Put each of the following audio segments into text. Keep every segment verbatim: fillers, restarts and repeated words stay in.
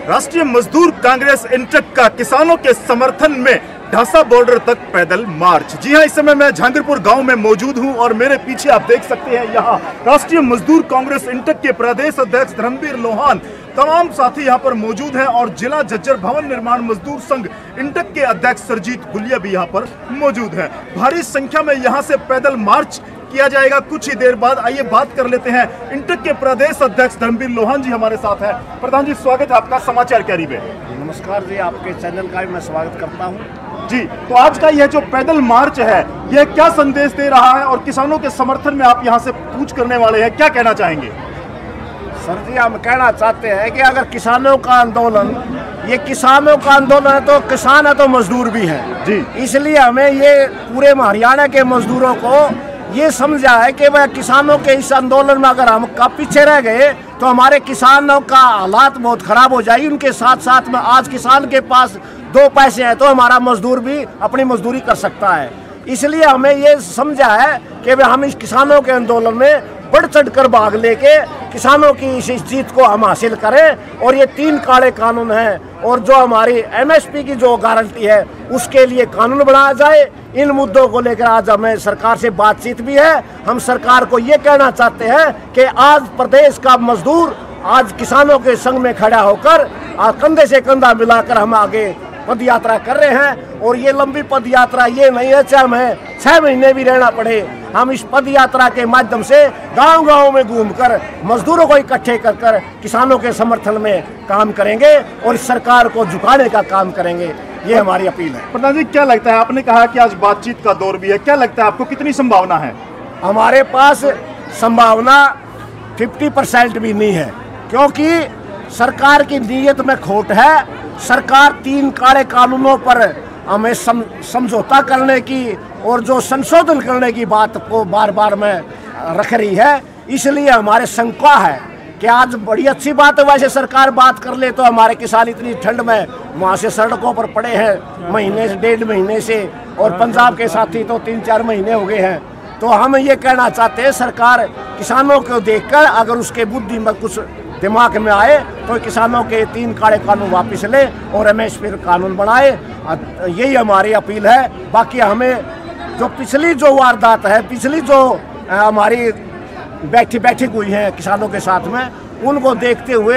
राष्ट्रीय मजदूर कांग्रेस इंटक का किसानों के समर्थन में ढासा बॉर्डर तक पैदल मार्च। जी हां, इस समय मैं जहांगीरपुर गांव में मौजूद हूं और मेरे पीछे आप देख सकते हैं यहां राष्ट्रीय मजदूर कांग्रेस इंटक के प्रदेश अध्यक्ष धर्मवीर लोहान, तमाम साथी यहां पर मौजूद हैं और जिला झज्जर भवन निर्माण मजदूर संघ इंटक के अध्यक्ष सरजीत गुलिया भी यहां पर मौजूद हैं। भारी संख्या में यहां से पैदल मार्च किया जाएगा कुछ ही देर बाद। आइए बात कर लेते हैं, इंटक के प्रदेश अध्यक्ष धर्मवीर लोहान जी हमारे साथ हैं। प्रधान जी, स्वागत है आपका, समाचार क्या है? नमस्कार जी, आपके चैनल का भी मैं स्वागत करता हूं जी। तो आज का यह जो पैदल मार्च है, यह क्या संदेश दे रहा है और किसानों के समर्थन में आप यहां से पूछ करने वाले हैं, क्या कहना चाहेंगे? सर जी, हम कहना चाहते हैं कि अगर किसानों का आंदोलन, ये किसानों का आंदोलन है तो किसान है तो मजदूर भी है जी। इसलिए हमें ये पूरे हरियाणा के मजदूरों को ये समझा है कि वह किसानों के इस आंदोलन में अगर हम का पीछे रह गए तो हमारे किसानों का हालात बहुत खराब हो जाएगी। उनके साथ साथ में आज किसान के पास दो पैसे हैं तो हमारा मजदूर भी अपनी मजदूरी कर सकता है। इसलिए हमें ये समझा है कि हम इस किसानों के आंदोलन में बढ़ चढ़ कर भाग लेके किसानों की इस जीत को हम हासिल करें। और ये तीन काले कानून हैं और जो हमारी एमएसपी की जो गारंटी है उसके लिए कानून बनाया जाए। इन मुद्दों को लेकर आज हमें सरकार से बातचीत भी है। हम सरकार को ये कहना चाहते हैं कि आज प्रदेश का मजदूर आज किसानों के संग में खड़ा होकर कंधे से कंधा मिलाकर हम आगे पद यात्रा कर रहे हैं। और ये लंबी पद यात्रा ये नहीं है चाहे हमें छह महीने भी रहना पड़े, हम इस पद यात्रा के माध्यम से गांव गांव में घूमकर मजदूरों को इकट्ठे कर कर किसानों के समर्थन में काम करेंगे और इस सरकार को झुकाने का काम करेंगे। ये हमारी अपील है। प्रधान जी, क्या लगता है, आपने कहा कि आज बातचीत का दौर भी है, क्या लगता है आपको कितनी संभावना है? हमारे पास संभावना फिफ्टी परसेंट भी नहीं है, क्योंकि सरकार की नीयत में खोट है। सरकार तीन काले कानूनों पर हमें सम, समझौता करने की और जो संशोधन करने की बात को बार बार में रख रही है। इसलिए हमारे शंका है कि आज बड़ी अच्छी बात है, वैसे सरकार बात कर ले तो हमारे किसान इतनी ठंड में वहाँ से सड़कों पर पड़े हैं महीने से डेढ़ महीने से, और पंजाब के साथी तो तीन चार महीने हो गए हैं। तो हम ये कहना चाहते हैं सरकार किसानों को देखकर अगर उसके बुद्धि में कुछ दिमाग में आए तो किसानों के तीन काले कानून वापस ले और एमएसपी कानून बनाए। यही हमारी अपील है। बाकी हमें जो पिछली जो वारदात है, पिछली जो हमारी बैठी बैठी हुई है किसानों के साथ में, उनको देखते हुए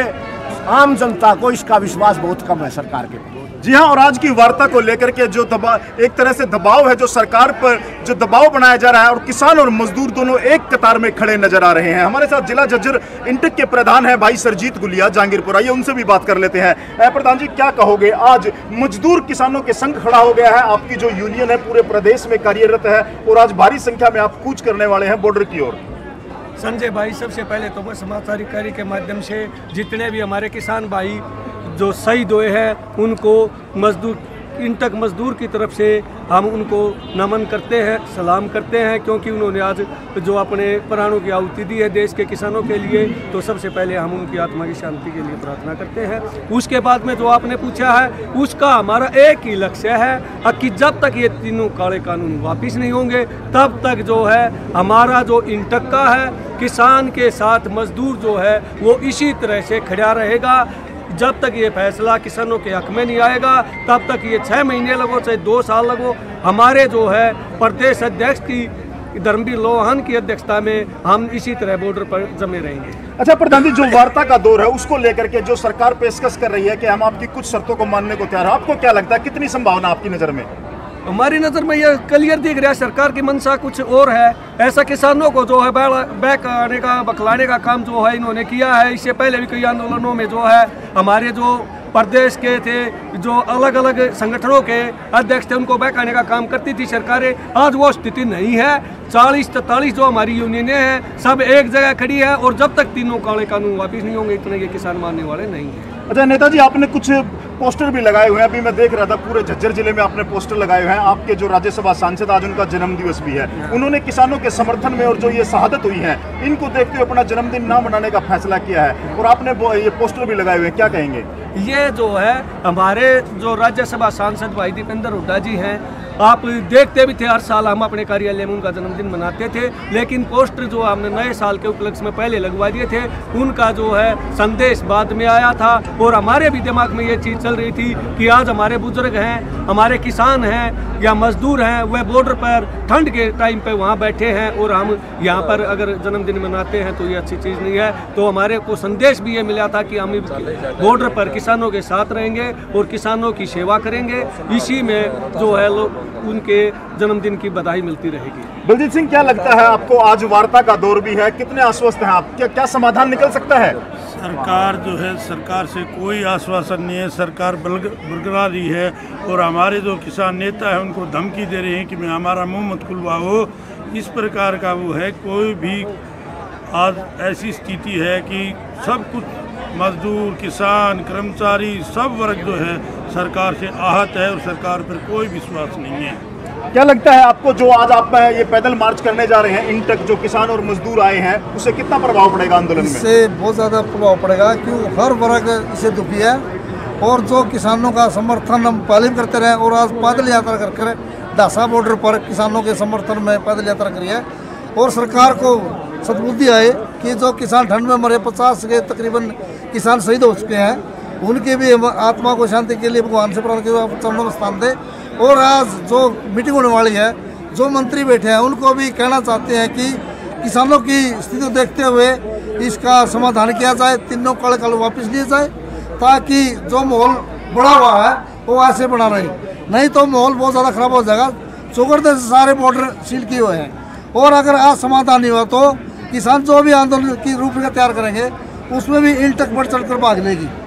आम जनता को इसका विश्वास बहुत कम है सरकार के। जी हाँ, और आज की वार्ता को लेकर के जो दबाव, एक तरह से दबाव है जो सरकार पर जो दबाव बनाया जा रहा है, और किसान और मजदूर दोनों एक कतार में खड़े नजर आ रहे हैं। हमारे साथ जिला झज्जर इंटक के प्रधान है भाई सरजीत गुलिया, जहांगीरपुर, आइए उनसे भी बात कर लेते हैं। प्रधान जी, क्या कहोगे, आज मजदूर किसानों के संग खड़ा हो गया है, आपकी जो यूनियन है पूरे प्रदेश में कार्यरत है और आज भारी संख्या में आप कूच करने वाले हैं बॉर्डर की ओर। संजय भाई, सबसे पहले तो मैं समाचार कार्य के माध्यम से जितने भी हमारे किसान भाई जो शहीद हुए हैं उनको मजदूर इंटक मजदूर की तरफ से हम उनको नमन करते हैं, सलाम करते हैं, क्योंकि उन्होंने आज जो अपने प्राणों की आहुति दी है देश के किसानों के लिए। तो सबसे पहले हम उनकी आत्मा की शांति के लिए प्रार्थना करते हैं। उसके बाद में जो आपने पूछा है उसका हमारा एक ही लक्ष्य है कि जब तक ये तीनों काले कानून वापस नहीं होंगे तब तक जो है हमारा जो इंटक का है किसान के साथ मजदूर जो है वो इसी तरह से खड़ा रहेगा। जब तक ये फैसला किसानों के हक में नहीं आएगा तब तक ये छः महीने लगो चाहे दो साल लगो, हमारे जो है प्रदेश अध्यक्ष की धर्मवीर लोहान की अध्यक्षता में हम इसी तरह बॉर्डर पर जमे रहेंगे। अच्छा प्रधान जी, जो वार्ता का दौर है उसको लेकर के जो सरकार पेशकश कर रही है कि हम आपकी कुछ शर्तों को मानने को तैयार है, आपको क्या लगता है, कितनी संभावना आपकी नज़र में? हमारी नज़र में यह क्लियर दिख रहा है सरकार की मंशा कुछ और है। ऐसा किसानों को जो है बैक आने का बखलाने का काम जो है इन्होंने किया है। इससे पहले भी कई आंदोलनों में जो है हमारे जो प्रदेश के थे, जो अलग अलग संगठनों के अध्यक्ष थे, उनको बैक आने का काम करती थी सरकारें। आज वो स्थिति नहीं है। चालीस तैतालीस जो हमारी यूनियनें हैं सब एक जगह खड़ी है और जब तक तीनों काले कानून वापिस नहीं होंगे इतने ये किसान मानने वाले नहीं हैं। अच्छा नेताजी, आपने कुछ पोस्टर भी लगाए हुए हैं, अभी मैं देख रहा था पूरे झज्जर जिले में आपने पोस्टर लगाए हुए हैं। आपके जो राज्यसभा सांसद, आज उनका जन्मदिवस भी है, उन्होंने किसानों के समर्थन में और जो ये शहादत हुई है इनको देखते हुए अपना जन्मदिन ना मनाने का फैसला किया है और आपने ये पोस्टर भी लगाए हुए हैं, क्या कहेंगे? ये जो है हमारे जो राज्यसभा सांसद भाई दीपेंद्र हुड्डा जी हैं आप देखते भी थे, हर साल हम अपने कार्यालय में उनका जन्मदिन मनाते थे, लेकिन पोस्टर जो हमने नए साल के उपलक्ष्य में पहले लगवा दिए थे, उनका जो है संदेश बाद में आया था। और हमारे भी दिमाग में ये चीज़ चल रही थी कि आज हमारे बुजुर्ग हैं, हमारे किसान हैं या मजदूर हैं, वह बॉर्डर पर ठंड के टाइम पे वहाँ बैठे हैं और हम यहाँ पर अगर जन्मदिन मनाते हैं तो ये अच्छी चीज़ नहीं है। तो हमारे को संदेश भी ये मिला था कि हम बॉर्डर पर किसानों के साथ रहेंगे और किसानों की सेवा करेंगे। इसी में जो है लोग उनके जन्मदिन की बधाई मिलती रहेगी। बलजीत सिंह, क्या लगता है आपको, आज वार्ता का दौर भी है, कितने आश्वस्त हैं आप, क्या क्या समाधान निकल सकता है? सरकार जो है, सरकार से कोई आश्वासन नहीं है, सरकार बरकरार रही है और हमारे जो किसान नेता हैं उनको धमकी दे रहे हैं कि मैं हमारा मुंह मत खुलवाओ। इस प्रकार का वो है, कोई भी आज ऐसी स्थिति है कि सब कुछ मजदूर, किसान, कर्मचारी सब वर्ग जो है सरकार से आहत है और सरकार पर कोई विश्वास नहीं है। क्या लगता है आपको, जो आज आप ये पैदल मार्च करने जा रहे हैं, इन तक जो किसान और मजदूर आए हैं, उससे कितना प्रभाव पड़ेगा आंदोलन में? इससे बहुत ज़्यादा प्रभाव पड़ेगा, क्योंकि हर वर्ग इससे दुखी है। और जो किसानों का समर्थन हम पहले भी करते रहे और आज पैदल यात्रा कर कर ढासा बॉर्डर पर किसानों के समर्थन में पैदल यात्रा करी है। और सरकार को सद्बुद्धि आए कि जो किसान ठंड में मरे, पचास के तकरीबन किसान शहीद हो चुके हैं, उनके भी आत्मा को शांति के लिए भगवान से प्रार्थना की चरणों में स्थान दे। और आज जो मीटिंग होने वाली है, जो मंत्री बैठे हैं, उनको भी कहना चाहते हैं कि किसानों की स्थिति को देखते हुए इसका समाधान किया जाए, तीनों काले काल वापस लिए जाए, ताकि जो माहौल बढ़ा हुआ है वो ऐसे बना रहे। नहीं तो माहौल बहुत ज़्यादा खराब हो जाएगा। चौगरदे से सारे बॉर्डर सील किए हुए हैं और अगर आज समाधान नहीं हुआ तो किसान जो भी आंदोलन की रूपरेखा तैयार करेंगे उसमें भी इन तक बढ़ चढ़ कर भाग लेगी।